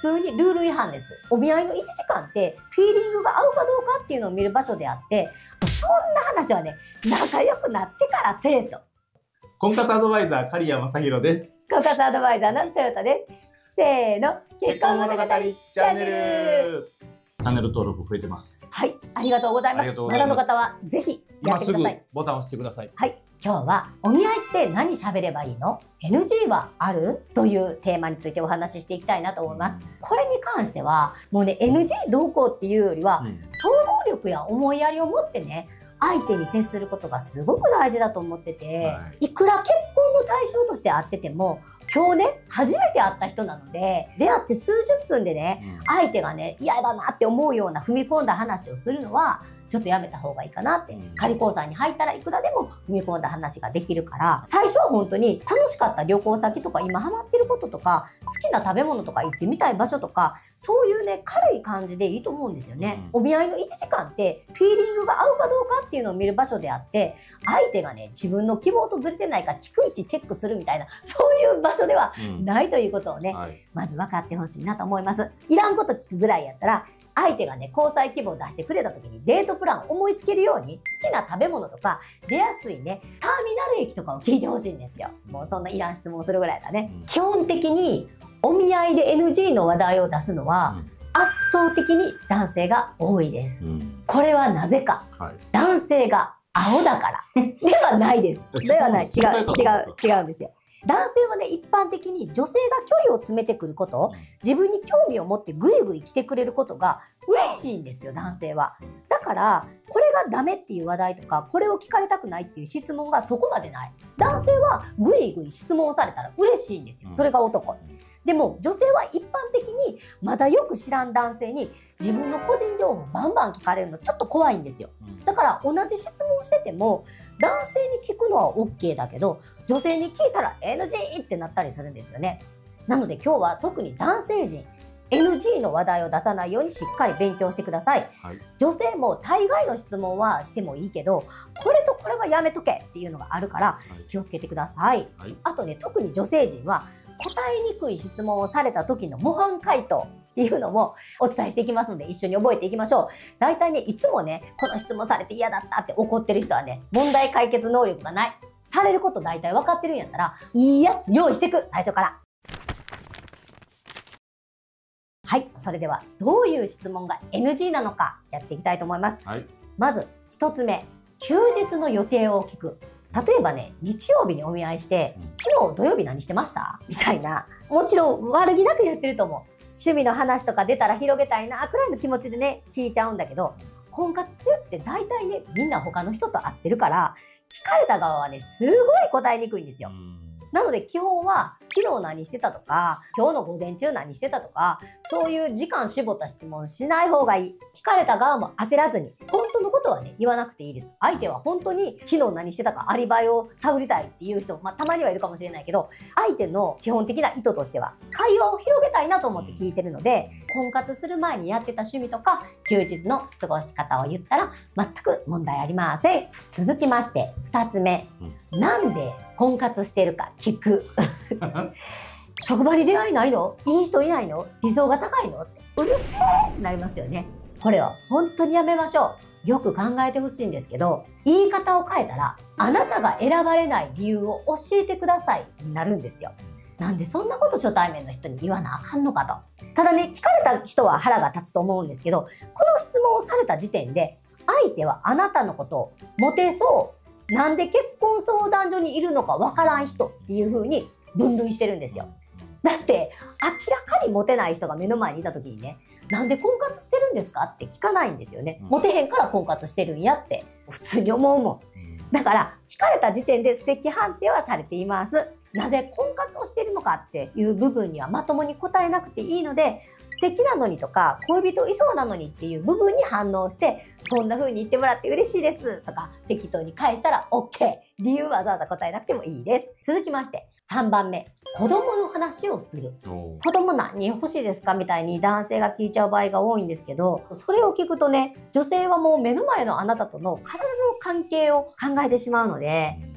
通にルール違反です。お見合いの1時間ってフィーリングが合うかどうかっていうのを見る場所であって、そんな話はね、仲良くなってからせえと。 婚活アドバイザー刈谷正宏です。 婚活アドバイザーのトヨタです。せーの、結婚物語チャンネル。 チャンネル登録増えてます。 はい、ありがとうございます。まだの方はぜひやってください。 ボタンを押してください。 はい、今日はお見合いって何喋ればいいの？ NG はある？というテーマについてお話ししていきたいなと思います。これに関してはもうね NG どうこうっていうよりは、想像力や思いやりを持ってね相手に接することがすごく大事だと思ってて、いくら結婚の対象として会ってても今日ね初めて会った人なので、出会って数十分でね、相手がね嫌だなって思うような踏み込んだ話をするのはちょっとやめた方がいいかなって。仮交際に入ったらいくらでも踏み込んだ話ができるから、最初は本当に楽しかった旅行先とか今ハマってることとか好きな食べ物とか行ってみたい場所とか、そういうね軽い感じでいいと思うんですよね。お見合いの1時間ってフィーリングが合うかどうかっていうのを見る場所であって、相手がね自分の希望とずれてないか逐一チェックするみたいな、そういう場所ではないということをね、まず分かってほしいなと思います。いらんこと聞くぐらいやったら、相手がね交際希望を出してくれた時にデートプランを思いつけるように好きな食べ物とか出やすいねターミナル駅とかを聞いてほしいんですよ。もうそんないらん質問するぐらいだね。基本的にお見合いで NG の話題を出すのは圧倒的に男性が多いです。これはなぜか、男性が青だからではないです。ではない。違うんですよ。男性はね一般的に女性が距離を詰めてくること、自分に興味を持ってグイグイ来てくれることが嬉しいんですよ、男性は。だからこれがダメっていう話題とかこれを聞かれたくないっていう質問がそこまでない。男性はグイグイ質問されたら嬉しいんですよ、それが男。でも女性は一般的にまだよく知らん男性に自分の個人情報バンバン聞かれるのちょっと怖いんですよ。だから同じ質問してても男性に聞くのは OK だけど女性に聞いたら NG ってなったりするんですよね。なので今日は特に男性陣 NG の話題を出さないようにしっかり勉強してください。女性も大概の質問はしてもいいけどこれとこれはやめとけっていうのがあるから気をつけてください。あとね特に女性陣は答えにくい質問をされた時の模範回答っていうのもお伝えしていきますので一緒に覚えていきましょう。大体ねいつもねこの質問されて嫌だったって怒ってる人はね問題解決能力がない。されること大体分かってるんやったらいいやつ用意してく、最初から。はい、それではどういう質問が NG なのかやっていきたいと思います。まず1つ目、休日の予定を聞く。例えばね日曜日にお見合いして昨日土曜日何してましたみたいな、もちろん悪気なくやってると思う。趣味の話とか出たら広げたいなくらいの気持ちでね聞いちゃうんだけど、婚活中って大体ねみんな他の人と会ってるから聞かれた側はねすごい答えにくいんですよ。なので基本は昨日何してたとか今日の午前中何してたとか、そういう時間絞った質問しない方がいい。聞かれた側も焦らずに本当のことはね言わなくていいです。相手は本当に昨日何してたかアリバイを探りたいっていう人も、たまにはいるかもしれないけど、相手の基本的な意図としては会話を広げたいなと思って聞いてるので、婚活する前にやってた趣味とか休日の過ごし方を言ったら全く問題ありません。続きまして2つ目、なんで婚活してるか聞く職場に出会いないの？いい人いないの？理想が高いの？ってうるせーってなりますよね。これは本当にやめましょう。よく考えてほしいんですけど、言い方を変えたらあなたが選ばれない理由を教えてくださいになるんですよ。なんでそんなこと初対面の人に言わなあかんのかと。ただね聞かれた人は腹が立つと思うんですけど、この質問をされた時点で相手はあなたのことをモテそう、なんで結婚相談所にいるのかわからん人っていう風に分類してるんですよ。だって明らかにモテない人が目の前にいた時にね、なんで婚活してるんですかって聞かないんですよね。モテへんから婚活してるんやって普通に思うもん。だから聞かれた時点で素敵判定はされています。なぜ婚活をしているのかっていう部分にはまともに答えなくていいので、素敵なのにとか恋人いそうなのにっていう部分に反応して、そんな風に言ってもらって嬉しいですとか適当に返したら OK。 理由はわざわざ答えなくてもいいです。続きまして3番目、子供の話をする。子供何人欲しいですかみたいに男性が聞いちゃう場合が多いんですけど、それを聞くとね、女性はもう目の前のあなたとの体の関係を考えてしまうので、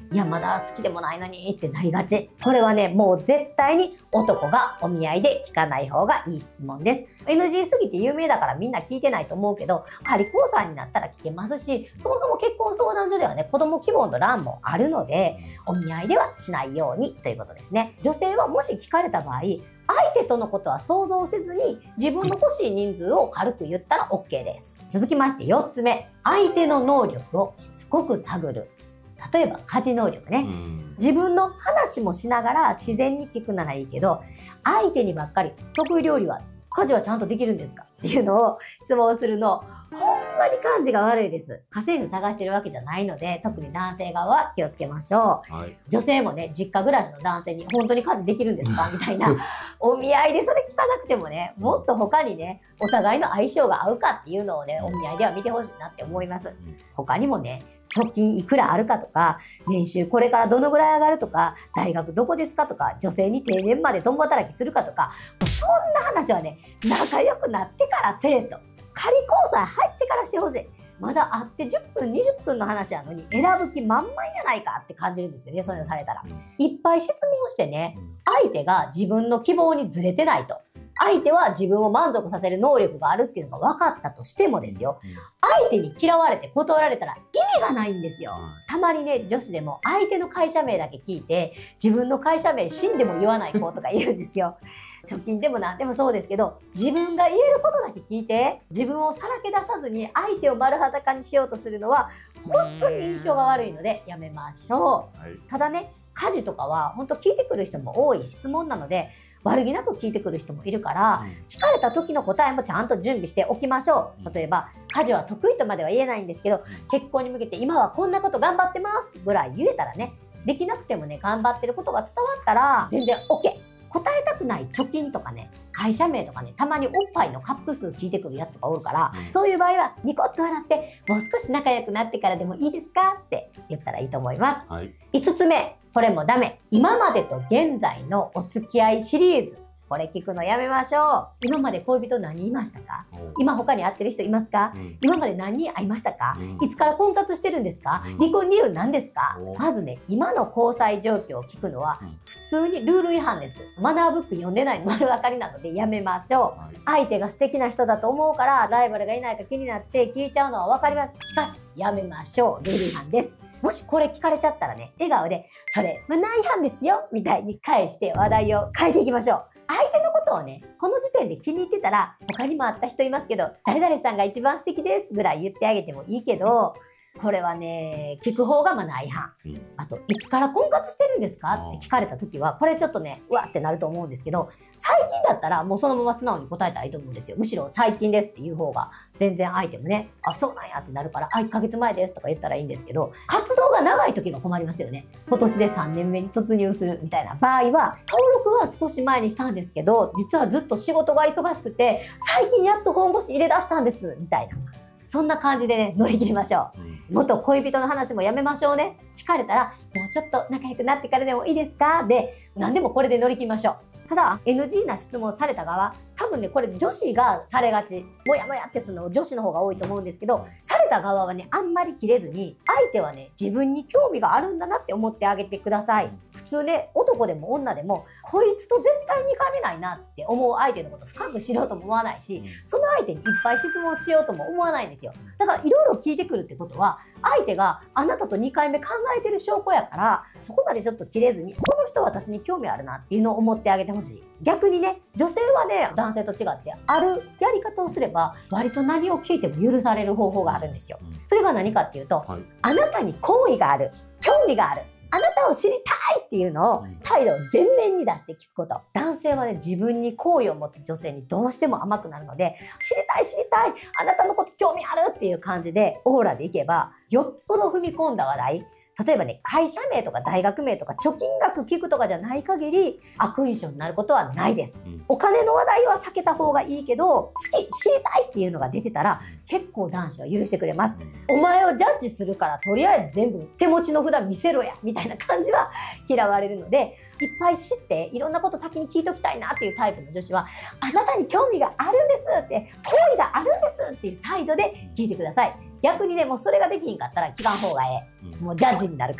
いやまだ好きでもないのにってなりがち。これはね、もう絶対に男がお見合いで聞かない方がいい質問です。NG すぎて有名だからみんな聞いてないと思うけど、仮交際になったら聞けますし、そもそも結婚相談所ではね、子供希望の欄もあるので、お見合いではしないようにということですね。女性はもし聞かれた場合、相手とのことは想像せずに自分の欲しい人数を軽く言ったら OK です。続きまして4つ目、相手の能力をしつこく探る。例えば家事能力ね。自分の話もしながら自然に聞くならいいけど、相手にばっかり得意料理は家事はちゃんとできるんですかっていうのを質問するの、ほんまに感じが悪いです。家政婦探してるわけじゃないので、特に男性側は気をつけましょう。はい、女性もね、実家暮らしの男性に本当に家事できるんですかみたいな。お見合いでそれ聞かなくてもね、もっと他にね、お互いの相性が合うかっていうのをね、お見合いでは見てほしいなって思います。他にもね、貯金いくらあるかとか、年収これからどのぐらい上がるとか、大学どこですかとか、女性に定年まで共働きするかとか、そんな話はね、仲良くなってからせえと。仮交際入ってからしてほしい。まだ会って10分、20分の話なのに選ぶ気満々やないかって感じるんですよね、そういうのされたら。いっぱい質問してね、相手が自分の希望にずれてないと。相手は自分を満足させる能力があるっていうのが分かったとしてもですよ、相手に嫌われて断られたら意味がないんですよ。たまにね、女子でも相手の会社名だけ聞いて、自分の会社名死んでも言わない子とかいるんですよ。貯金でもなんでもそうですけど、自分が言えることだけ聞いて、自分をさらけ出さずに相手を丸裸にしようとするのは、本当に印象が悪いのでやめましょう。はい、ただね、家事とかは本当聞いてくる人も多い質問なので、悪気なく聞いてくる人もいるから、聞かれた時の答えもちゃんと準備しておきましょう。例えば、家事は得意とまでは言えないんですけど、結婚に向けて今はこんなこと頑張ってますぐらい言えたらね、できなくてもね、頑張ってることが伝わったら全然 OK。答えたくない貯金とかね、会社名とかね、たまにおっぱいのカップ数聞いてくるやつがおるから、そういう場合はニコッと笑って、もう少し仲良くなってからでもいいですかって言ったらいいと思います。はい、5つ目、これもダメ。今までと現在のお付き合いシリーズ。これ聞くのやめましょう。今まで恋人何人いましたか？今他に会ってる人いますか？今まで何人会いましたか？いつから婚活してるんですか？離婚理由何ですか？まずね、今の交際状況を聞くのは普通にルール違反です。マナーブック読んでないの丸分かりなのでやめましょう。相手が素敵な人だと思うからライバルがいないか気になって聞いちゃうのは分かります。しかしやめましょう。ルール違反です。もしこれ聞かれちゃったらね、笑顔で、それマナー違反ですよみたいに返して話題を変えていきましょう。相手のことをね、この時点で気に入ってたら、他にも会った人いますけど、誰々さんが一番素敵ですぐらい言ってあげてもいいけど、これはね、聞く方がマナー違反。あと、いつから婚活してるんですかって聞かれた時は、これちょっとね、うわってなると思うんですけど、最近だったらもうそのまま素直に答えたらいいと思うんですよ。むしろ最近ですっていう方が、全然相手もね、あ、そうなんやってなるから、1ヶ月前ですとか言ったらいいんですけど、活動が長い時が困りますよね。今年で3年目に突入するみたいな場合は、登録は少し前にしたんですけど、実はずっと仕事が忙しくて、最近やっと本腰入れ出したんです、みたいな。そんな感じでね、乗り切りましょう。元恋人の話もやめましょうね。聞かれたら、もうちょっと仲良くなってからでもいいですかで、何でもこれで乗り切りましょう。ただ、NG な質問された側、多分ね、これ女子がされがち。もやもやってするの女子の方が多いと思うんですけど、された側はね、あんまり切れずに、相手はね、自分に興味があるんだなって思ってあげてください。普通ね、男でも女でも、こいつと絶対に噛めないなって思う相手のこと深く知ろうとも思わないし、その相手にいっぱい質問しようとも思わないんですよ。だから、いろいろ聞いてくるってことは、相手があなたと2回目考えてる証拠やから、そこまでちょっと切れずに、この人私に興味あるなっていうのを思ってあげてほしい。逆にね、女性はね、男性と違って、あるやり方をすれば、割と何を聞いても許される方法があるんですよ。それが何かっていうと、あなたに好意がある、興味がある、あなたを知りたいっていうのを、態度を前面に出して聞くこと。男性はね、自分に好意を持つ女性にどうしても甘くなるので、知りたい知りたい、あなたのこと興味あるっていう感じで、オーラでいけば、よっぽど踏み込んだ話題、例えばね、会社名とか大学名とか貯金額聞くとかじゃない限り悪印象になることはないです。お金の話題は避けた方がいいけど、好き、知りたいっていうのが出てたら結構男子は許してくれます。お前をジャッジするからとりあえず全部手持ちの札見せろやみたいな感じは嫌われるので、いっぱい知っていろんなこと先に聞いときたいなっていうタイプの女子は、あなたに興味があるんですって、好意があるんですっていう態度で聞いてください。逆にね、もうそれができひんかったら聞かん方がええ。もうジャッジになるから。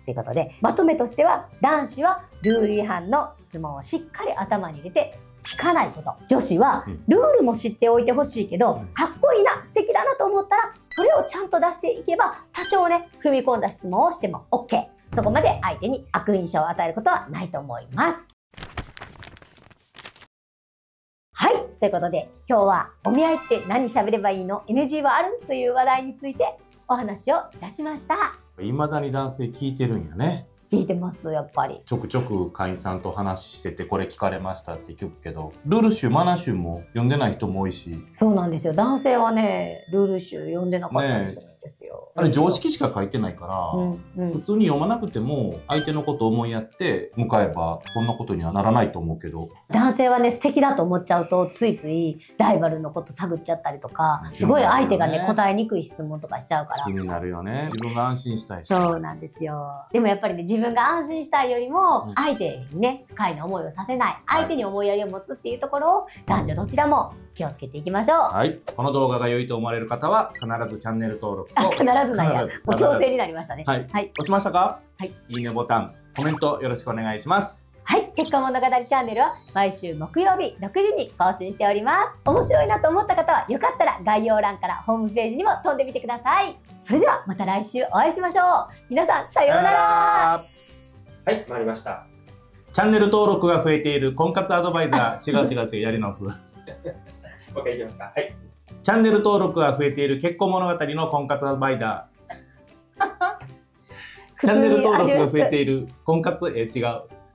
ということで、まとめとしては、男子はルール違反の質問をしっかり頭に入れて聞かないこと。女子はルールも知っておいてほしいけど、かっこいいな、素敵だなと思ったら、それをちゃんと出していけば、多少ね、踏み込んだ質問をしても OK。そこまで相手に悪印象を与えることはないと思います。はい。ということで、今日はお見合いって何喋ればいいの？ NG はある？という話題についてお話をいたしました。 未だに男性聞いてるんやね。 聞いてます、やっぱり。 ちょくちょく会員さんと話してて、これ聞かれましたって聞くけど、ルール集、マナー集も読んでない人も多いし。 そうなんですよ。男性はね、ルール集読んでなかったりするんですよ。 あれ常識しか書いてないから、普通に読まなくても相手のことを思いやって向かえばそんなことにはならないと思うけど。 男性はね、素敵だと思っちゃうと、ついついライバルのこと探っちゃったりとか、すごい相手がね、答えにくい質問とかしちゃうから。 気になるよね。自分が安心したいし。 そうなんですよ。でもやっぱりね、自分が安心したいよりも、相手にね、不快な思いをさせない、相手に思いやりを持つっていうところを、男女どちらも気をつけていきましょう。 はい。この動画が良いと思われる方は、必ずチャンネル登録と。 必ずなんや。もう強制になりましたね。 はい。押しましたか？はい。いいねボタン、コメントよろしくお願いします。 はい。結婚物語チャンネルは毎週木曜日6時に更新しております。面白いなと思った方は、よかったら概要欄からホームページにも飛んでみてください。それではまた来週お会いしましょう。皆さん、さようなら。 はい、回りました。 チャンネル登録が増えている婚活アドバイザー、違う、やり直す。 もう一回いきますか。はい。 チャンネル登録が増えている結婚物語の婚活アドバイザー。チャンネル登録が増えている婚活、違う。